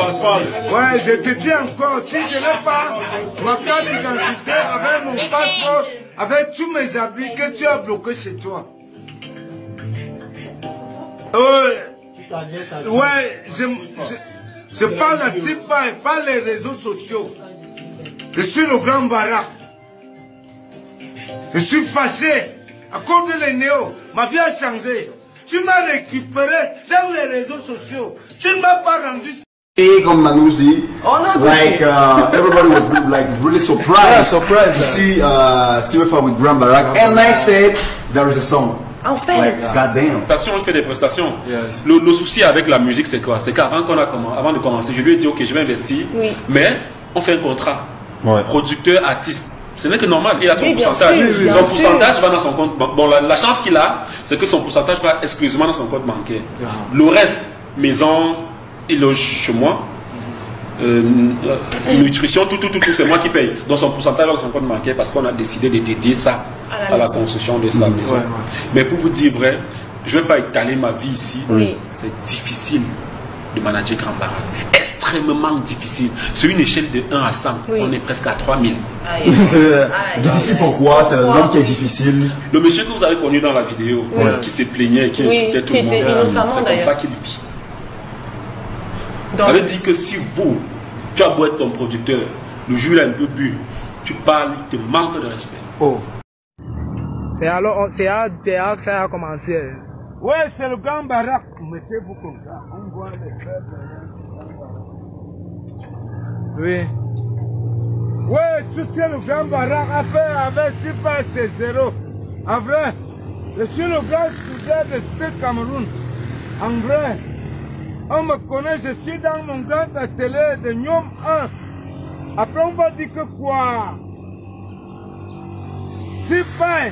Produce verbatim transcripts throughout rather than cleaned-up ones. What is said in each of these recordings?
Parle, parle. Ouais, je te dis encore, si je n'ai pas ma carte d'identité avec mon passeport, avec tous mes habits que tu as bloqués chez toi. Ouais, ouais, je, je, je parle à Tipa et pas les réseaux sociaux. Je suis le grand baraque. Je suis fâché à cause de les néo. Ma vie a changé. Tu m'as récupéré dans les réseaux sociaux. Tu ne m'as pas rendu. Comme Manouche dit, like uh, everybody was like really surprised, yeah, surprised to see uh, Stereophone with Grand Barack, and I said there is a song. En fait, like, goddamn. Prestation, on fait des prestations. Yes. Le, le souci avec la musique, c'est quoi? C'est qu'avant qu'on a commencé, avant de commencer, je lui ai dit ok, je vais investir, oui. mais on fait un contrat. Ouais. Producteur, artiste. Ce n'est que normal. Il a son oui, pourcentage. Sûr, son pourcentage sûr. va dans son compte. Bon, la, la chance qu'il a, c'est que son pourcentage va exclusivement dans son compte bancaire. Yeah. Le reste, maison, il loge chez moi. Euh, nutrition, tout, tout, tout, tout c'est moi qui paye. Donc son pourcentage dans son compte bancaire parce qu'on a décidé de dédier ça à la, à la construction de sa maison. Ouais, ouais. Mais pour vous dire vrai, je ne vais pas étaler ma vie ici. Oui. C'est difficile de manager Grand Barack. Extrêmement difficile. Sur une échelle de un à cent, oui. on est presque à trois mille. Aïe. Aïe. Difficile pourquoi? C'est l'homme qui est difficile. Le monsieur que vous avez connu dans la vidéo, oui. qui se plaignait, qui oui, insultait tout qui le monde, c'est comme ça qu'il vit. Donc, ça veut dire que si vous, tu as beau être son producteur, le jour il a un peu bu, tu parles, il te manque de respect. Oh. C'est alors, c'est là que ça a commencé. Ouais, c'est le Grand Barack. Mettez-vous comme ça. On voit les faibles. Oui. Ouais, tout ce que le Grand Barack a fait avec Tipa, c'est zéro. En vrai, je suis le grand soudeur de ce Cameroun. En vrai, on me connaît, je suis dans mon grand atelier de Nyom un. Après, on va dire que quoi? Tipa,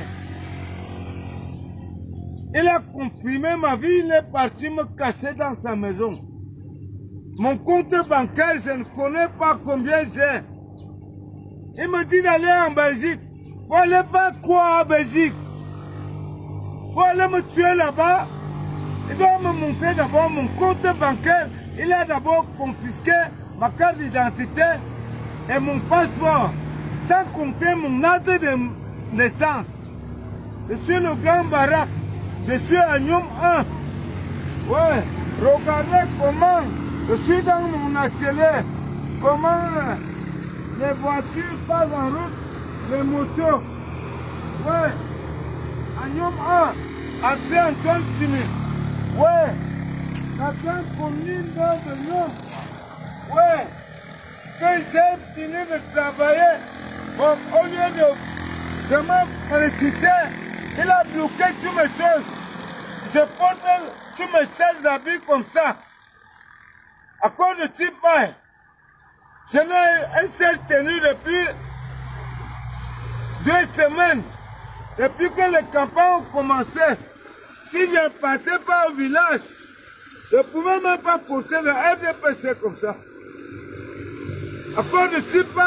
il a comprimé ma vie, il est parti me cacher dans sa maison. Mon compte bancaire, je ne connais pas combien j'ai. Il me dit d'aller en Belgique. Faut aller faire quoi en Belgique? Faut aller me tuer là-bas. Il doit me montrer d'abord mon compte bancaire. Il a d'abord confisqué ma carte d'identité et mon passeport, sans compter mon acte de naissance. Je suis le Grand Barack. Je suis à Nyom un. Ouais, regardez comment je suis dans mon atelier. Comment les voitures passent en route, les motos. Ouais, à Nyom un, après Antoine Chimé. Ouais, quatre-vingts communes de Nyom. Ouais, quand j'ai fini de travailler, bon, au lieu de, de me féliciter, il a bloqué toutes mes choses. Je porte tous mes seize d'habits comme ça. À cause de Tipa, je n'ai une seule tenue depuis deux semaines. Depuis que les campagnes ont commencé. Si je ne partais pas au village, je ne pouvais même pas porter le R D P C comme ça. À cause de Tipa,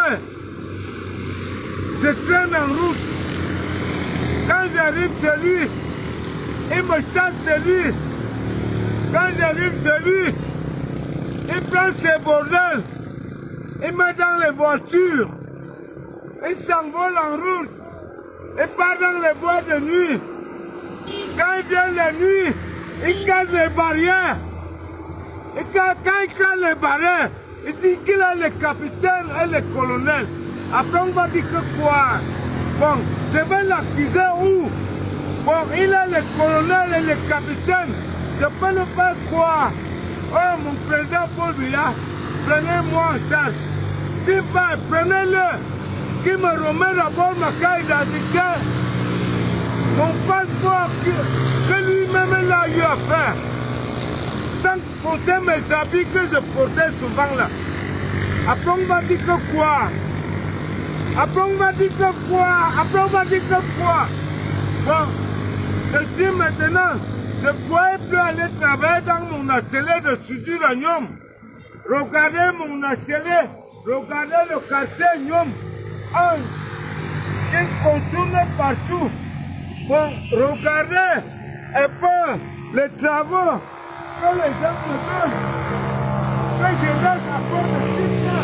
je traîne en route. Quand j'arrive chez lui, il me chasse de lui. Quand j'arrive chez lui, il prend ses bordels. Il met dans les voitures. Il s'envole en route. Il part dans les bois de nuit. Quand il vient la nuit, il casse les barrières. Et quand, quand il casse les barrières, il dit qu'il a les capitaines et les colonels. Après on va dire que quoi? Bon, je vais l'accuser où? Bon, il a les colonels et les capitaines. Je peux le faire quoi? Oh, mon président Paul Biya, prenez-moi en charge. S'il va, prenez-le. Qui me remet d'abord ma carte d'identité. Mon passeport que, que lui-même il a eu à faire. Sans compter mes habits que je portais souvent là. Après on va dire que quoi? Après on va dire que quoi? Après on va dire que quoi? Bon, je dis maintenant, je ne pouvais plus aller travailler dans mon atelier de soudure à Nyom. Regardez mon atelier, regardez le quartier Nyom. Un, il continue partout. Bon, regardez un peu les travaux que les gens me donnent. que je reste à cause de Tipa.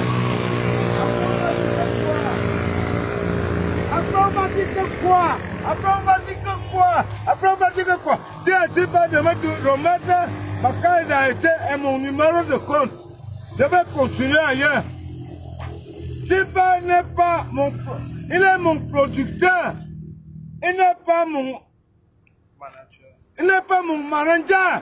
Après on va dire que quoi? Après on va dire que quoi? Après on va dire que quoi? Dis à Tipa de me remettre ma carte d'identité et mon numéro de compte. Je vais continuer ailleurs. Tipa n'est pas mon... Il est mon producteur. Il n'est pas mon... Il n'est pas mon manager.